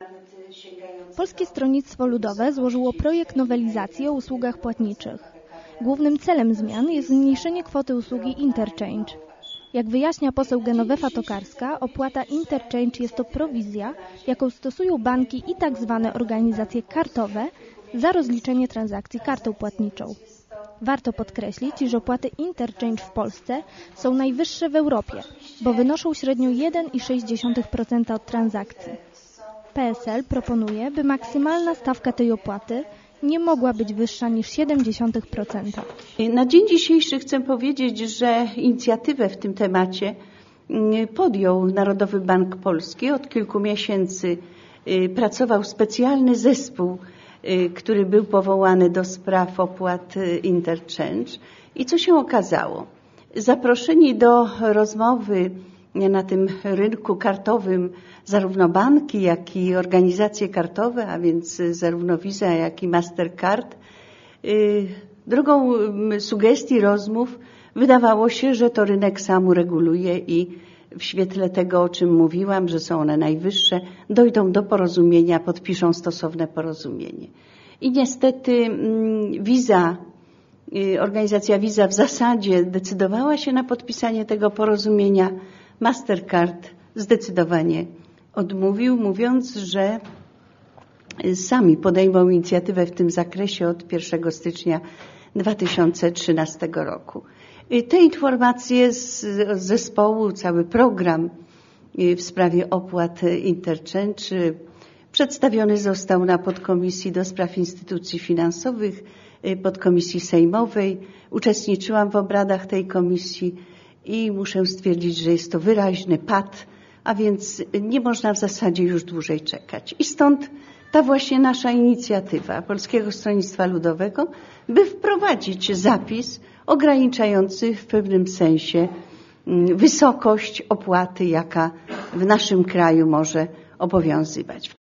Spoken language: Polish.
Polskie Stronnictwo Ludowe złożyło projekt nowelizacji o usługach płatniczych. Głównym celem zmian jest zmniejszenie kwoty usługi interchange. Jak wyjaśnia poseł Genowefa Tokarska, opłata interchange jest to prowizja, jaką stosują banki i tak zwane organizacje kartowe za rozliczenie transakcji kartą płatniczą. Warto podkreślić, że opłaty interchange w Polsce są najwyższe w Europie, bo wynoszą średnio 1,6% od transakcji. PSL proponuje, by maksymalna stawka tej opłaty nie mogła być wyższa niż 0,7%. Na dzień dzisiejszy chcę powiedzieć, że inicjatywę w tym temacie podjął Narodowy Bank Polski. Od kilku miesięcy pracował specjalny zespół, który był powołany do spraw opłat interchange. I co się okazało? Zaproszeni do rozmowy na tym rynku kartowym zarówno banki, jak i organizacje kartowe, a więc zarówno Visa, jak i Mastercard, drogą sugestii, rozmów wydawało się, że to rynek sam ureguluje i w świetle tego, o czym mówiłam, że są one najwyższe, dojdą do porozumienia, podpiszą stosowne porozumienie. I niestety Visa, organizacja Visa w zasadzie decydowała się na podpisanie tego porozumienia. Mastercard zdecydowanie odmówił, mówiąc, że sami podejmą inicjatywę w tym zakresie od 1 stycznia 2013 roku. Te informacje z zespołu, cały program w sprawie opłat interchange przedstawiony został na podkomisji do spraw instytucji finansowych, podkomisji sejmowej. Uczestniczyłam w obradach tej komisji i muszę stwierdzić, że jest to wyraźny pad, a więc nie można w zasadzie już dłużej czekać. I stąd ta właśnie nasza inicjatywa Polskiego Stronnictwa Ludowego, by wprowadzić zapis ograniczający w pewnym sensie wysokość opłaty, jaka w naszym kraju może obowiązywać.